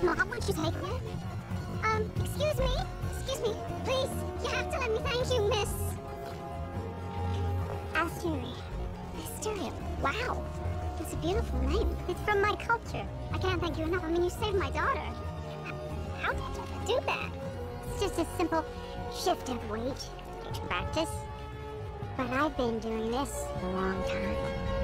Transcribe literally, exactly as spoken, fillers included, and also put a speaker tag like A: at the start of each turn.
A: Mom, won't you take it? Um, excuse me? Excuse me, please. You have to let me thank you, Miss... Asteria. Asteria. Wow. It's a beautiful name. It's from my culture. I can't thank you enough. I mean, you saved my daughter. How did you do that? It's just a simple shift of weight. Practice. But I've been doing this a long time.